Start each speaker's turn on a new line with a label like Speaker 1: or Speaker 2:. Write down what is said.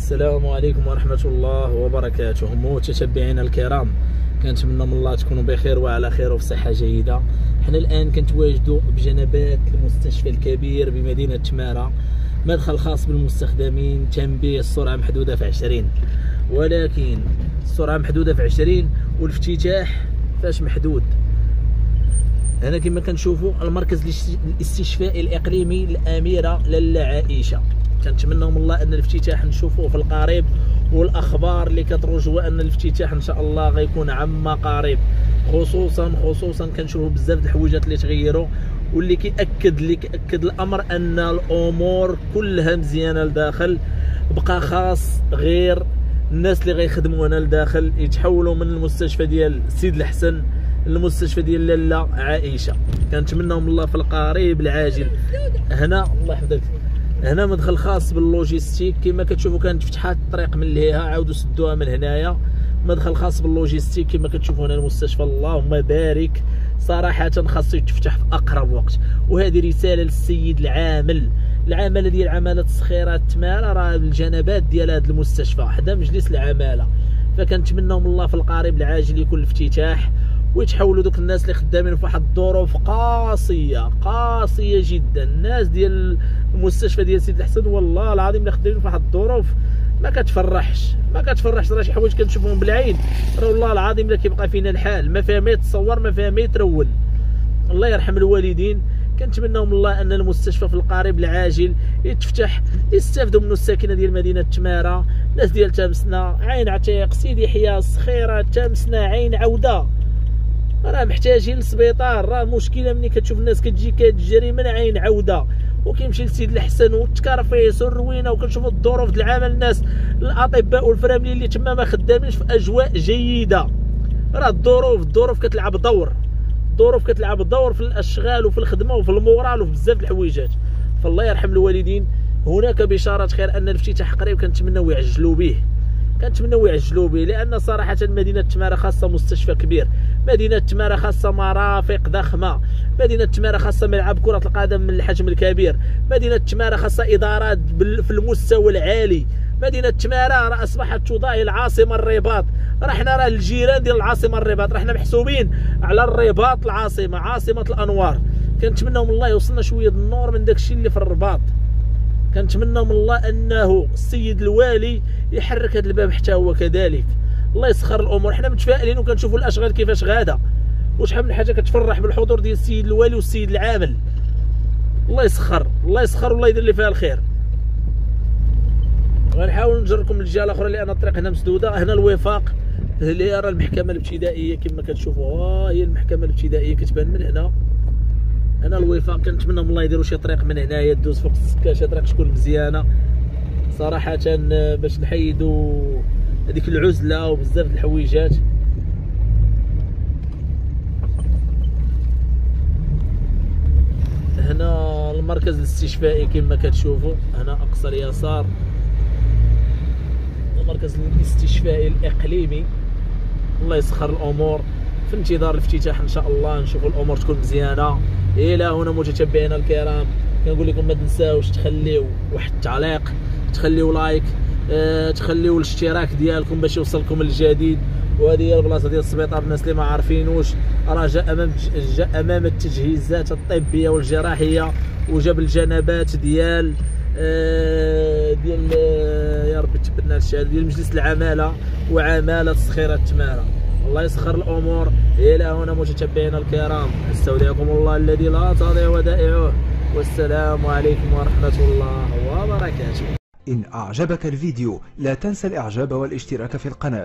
Speaker 1: السلام عليكم ورحمة الله وبركاته. متتبعينا الكرام، كنتمنى من الله تكونوا بخير وعلى خير وفي صحة جيدة. حنا الآن كنتواجدوا بجنبات المستشفى الكبير بمدينة تمارة، مدخل خاص بالمستخدمين، تنبيه السرعة محدودة في 20، ولكن السرعة محدودة في 20 والافتتاح فاش محدود. هنا كما كنشوفوا المركز الاستشفائي الإقليمي الأميرة لاله عائشة. كنتمنى من الله ان الافتتاح نشوفوه في القريب، والاخبار اللي كتروج هو ان الافتتاح ان شاء الله غيكون عما قريب. خصوصا كنشوفوا بزاف د الحويجات اللي تغيروا، واللي كيأكد الامر ان الامور كلها مزيانه لداخل. بقى خاص غير الناس اللي غيخدموا هنا لداخل يتحولوا من المستشفى ديال السيد الحسن للمستشفى ديال لاله عائشه. كنتمنى من الله في القريب العاجل. هنا الله يحفظك، هنا مدخل خاص باللوجيستيك. كما كتشوفوا كانت فتحات الطريق من لهيها، عاودوا سدوها من هنايا. مدخل خاص باللوجيستيك كما كتشوفوا هنا المستشفى. اللهم بارك، صراحه خاصو يتفتح في اقرب وقت. وهذه رساله للسيد العماله ديال عماله تسخيرات تمارة، راه الجنبات ديال هذا المستشفى حدا مجلس العماله. فكنتمنوا من الله في القريب العاجل يكون الافتتاح، ويتحولوا دوك الناس اللي خدامين في واحد الظروف قاسيه جدا. الناس ديال المستشفى ديال سيد الحسن والله العظيم اللي خدامين في واحد الظروف ما كتفرحش. راه شي حوايج كنشوفهم بالعين، راه والله العظيم لا كيبقى فينا الحال. ما فيها ما يتصور، ما فيها ما يترون. الله يرحم الوالدين. كنتمناو من الله ان المستشفى في القريب العاجل يتفتح، يستافدوا منه الساكنه ديال مدينه تمارة، الناس ديال تامسنا، عين عتيق، سيدي يحيى، الصخيره، تامسنا، عين عوده. راه محتاجين للسبيطار. راه المشكله ملي كتشوف الناس كتجي كتجري من عين عوده وكيمشي لسيد الحسن والتكرفيس والروينه، وكنشوفوا الظروف ديال العمل، الناس الاطباء والفراملين اللي تما ما خدامينش في اجواء جيده. راه الظروف كتلعب دور في الاشغال وفي الخدمه وفي المورال وفي بزاف د الحويجات. فالله يرحم الوالدين. هناك بشاره خير ان الافتتاح قريب، كنتمناو يعجلوا به، لان صراحه مدينه تمارة خاصه مستشفى كبير، مدينه تمارة خاصه مرافق ضخمه، مدينه تمارة خاصه ملعب كره القدم من الحجم الكبير، مدينه تمارة خاصه ادارات في المستوى العالي. مدينه تمارة راه اصبحت تضاهي العاصمه الرباط. راه الجيران ديال العاصمه الرباط، راه حنا محسوبين على الرباط العاصمه، عاصمه الانوار. كنتمناو من الله يوصلنا شويه النور من داكشي اللي في الرباط. كنتمنى من الله انه السيد الوالي يحرك هذا الباب حتى هو كذلك. الله يسخر الامور. حنا متفائلين وكنشوفوا الاشغال كيفاش غاده، وشحال من حاجه كتفرح بالحضور ديال السيد الوالي والسيد العامل. الله يسخر والله يدير اللي فيها الخير. غنحاول نجركم الجهه الاخرى لان الطريق هنا مسدوده. هنا الوفاق اللي راه المحكمه الابتدائيه كما كتشوفوا، هي المحكمه الابتدائيه كتبان من هنا. هنا الوفاق. كنتمنى من الله يديروا شي طريق من هنايا دوز فوق السكه، شي طريق تكون مزيانه صراحه باش نحيدوا هذيك العزله وبزاف د الحويجات. هنا المركز الاستشفائي كما كتشوفوا، هنا اقصى اليسار المركز الاستشفائي الاقليمي. الله يسخر الامور. في انتظار الافتتاح ان شاء الله نشوفوا الامور تكون مزيانه. الى هنا متتبعينا الكرام، كنقول لكم ما تنساوش تخليو واحد التعليق، تخليو لايك، تخليو الاشتراك ديالكم باش يوصلكم الجديد. وهذه هي البلاصه ديال السبيطار. الناس اللي ما عارفينوش راه جاء امام التجهيزات الطبيه والجراحيه، وجاب الجنبات ديال يا ربي تبنا الشهاده ديال مجلس العماله وعماله تسخيرات تمارة. الله يسخر الامور. الى هنا متتبعينا الكرام، استودعكم الله الذي لا تضيع ودائعه، والسلام عليكم ورحمه الله وبركاته.
Speaker 2: إن أعجبك الفيديو لا تنسى الإعجاب والاشتراك في القناة.